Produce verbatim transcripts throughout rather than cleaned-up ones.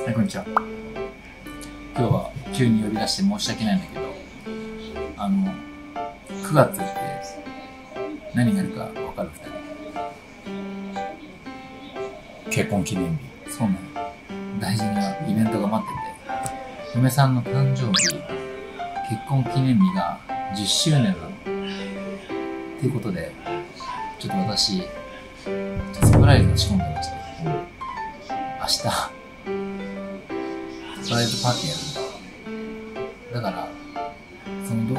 はい、こんにちは。今日は急に呼び出して申し訳ないんだけど、あの、くがつって何があるか分かる？ふたり。 結婚記念日。 そうなの。大事なイベントが待ってて、嫁さんの誕生日、結婚記念日がじゅっしゅうねんなの。っていうことで、ちょっと私、ちょっとサプライズを仕込んでまして、明日、サプライズパーティーやるんだ。だから、そのど、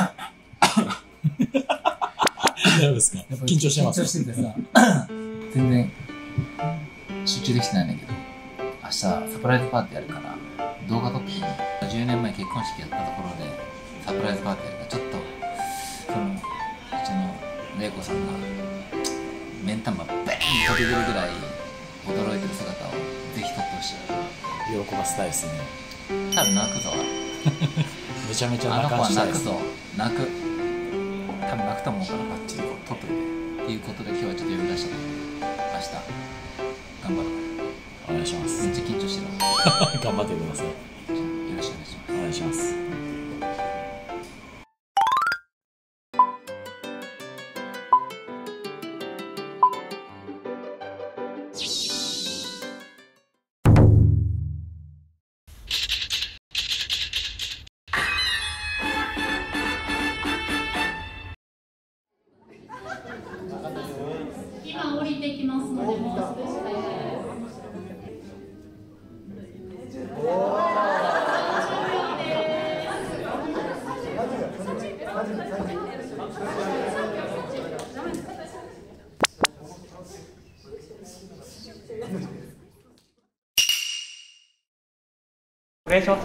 大丈夫ですか？緊張してます。 緊張しててさ、全然集中できてないんだけど、明日サプライズパーティーやるから、動画撮っていい？じゅうねんまえ結婚式やったところで、サプライズパーティーやるから、ちょっと、その、うちの玲子さんが、目ん玉バーンと飛び出るぐらい驚いてる姿をぜひ撮ってほしい。 喜ばせたいですね。 多分泣くぞ。 めちゃめちゃあの子は泣かしたいです。 泣くぞ。泣く。多分泣くと思うからバッチリこう撮っといて。っていうことで今日はちょっと呼び出したので、明日頑張るから。 お願いします。 めっちゃ緊張してる。 頑張ってください。 よろしくお願いします。 お願いします。 今降りてきますので、もう少しで。 お願いします。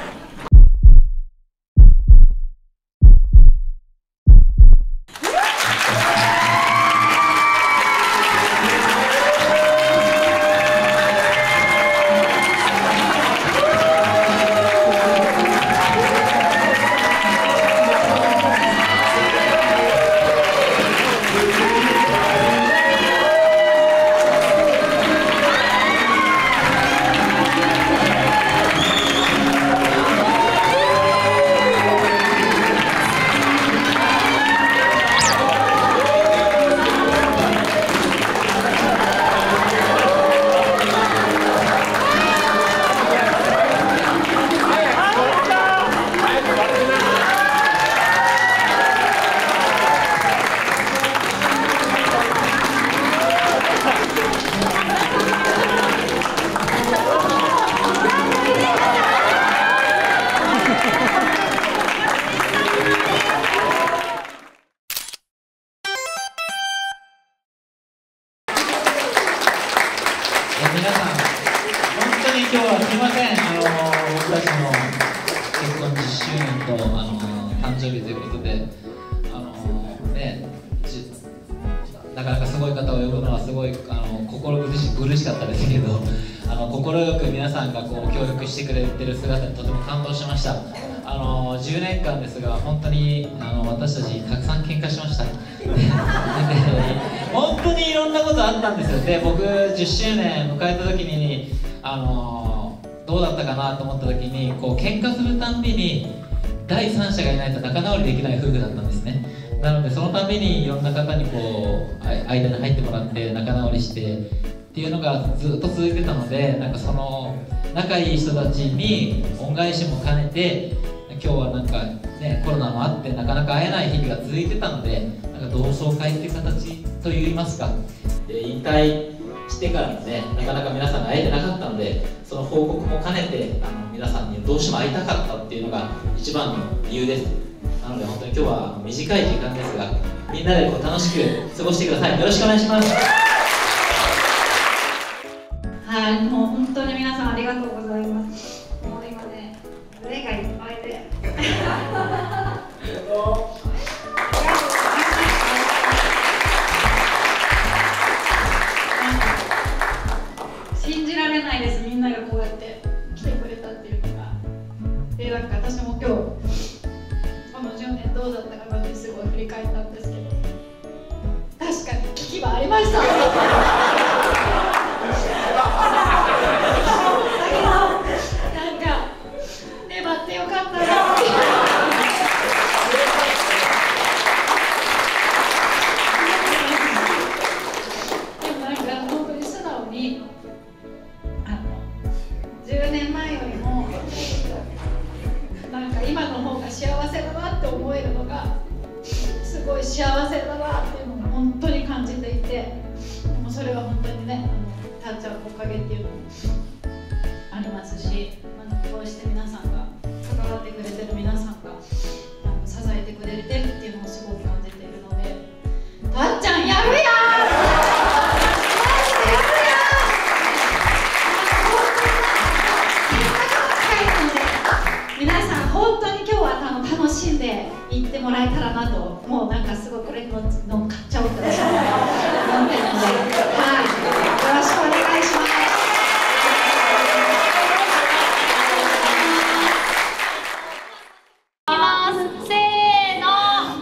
皆さん、本当に今日はすみません、あの僕たちの結婚じゅっしゅうねんとあの誕生日ということで、あのね、なかなかすごい方を呼ぶのはすごいあの心苦し苦しかったですけど、あの快く皆さんがこう協力してくれてる姿にとても感動しました。あのじゅうねんかんですが、本当にあの私たちたくさん喧嘩しました。本当にいろんなことあったんですよ。で、僕じゅっしゅうねん迎えた時にあのどうだったかなと思った時に、こう喧嘩するたんびに第三者がいないと仲直りできない夫婦だったんですね。なのでそのたびにいろんな方にこう間に入ってもらって仲直りしてっていうのがずっと続いてたので、なんかその仲いい人たちに恩返しも兼ねて、今日はなんかね、コロナもあってなかなか会えない日々が続いてたので、なんか同窓会っていう形といいますか、で引退してからもね、なかなか皆さんが会えてなかったので、その報告も兼ねてあの皆さんにどうしても会いたかったっていうのが一番の理由です。なので本当に今日は短い時間ですが、みんなでこう楽しく過ごしてください。よろしくお願いします。 はい、もう本当に皆さんありがとうございます。もう今ね、胸がいっぱいで。信じられないです、みんながこうやって来てくれたっていうのが。で、なんか私も今日、このじゅうねんどうだったかなってすごい振り返ったんですけど、確かに危機はありました。だけどれだなっていうのを本当に感じていて、もうそれは本当にね、あのたっちゃんのおかげっていうのもありますし、まあ、こうして皆さんが関わってくれてる皆さんがあの支えてくれてるっていうのをすごく感じているので、たっちゃんやるやん皆さん本当に今日はあの楽しんで行ってもらえたらなと、もうなんかすごいこれの乗っかっちゃおうって私は思ってるので、はい、よろしくお願いします。いきます。せーの。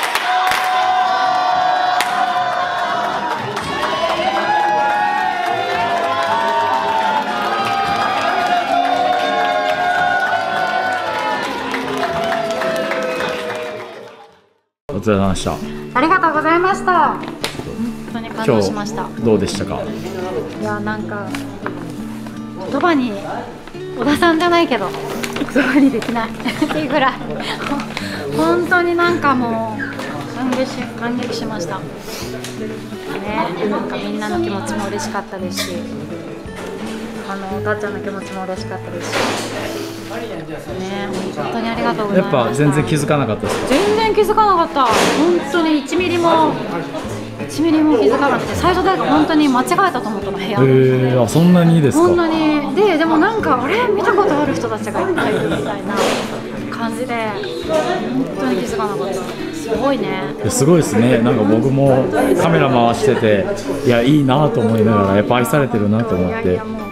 お疲れ様でした。 ありがとうございました。本当に感動しました。 どうでしたか？ いや、なんか言葉に小田さんじゃないけど言葉にできないっていうぐらい本当になんかもう感激し感激しましたね。なんかみんなの気持ちも嬉しかったですし、あのたっちゃんの気持ちも嬉しかったですしね、本当にありがとうございました。 やっぱ全然気づかなかったですか？ 全然気づかなかった。本当にいちミリもいちミリも気づかなくて、最初だから本当に間違えたと思ったの、部屋。 えー、あ、そんなにいいですか？ 本当に。で、でもなんかあれ見たことある人たちがいっぱいいるみたいな感じで、本当に気づかなかった。すごいね。 すごいですね。なんか僕もカメラ回してて、いや、いいなと思いながら、やっぱ愛されてるなと思って。 いやいや、もう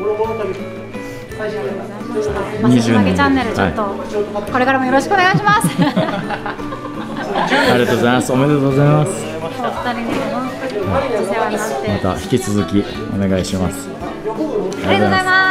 まさしまげチャンネル、ちょっと、はい、これからもよろしくお願いします。 ありがとうございます。おめでとうございます。 お二人に本当にお世話になって、 また引き続きお願いします。 ありがとうございます。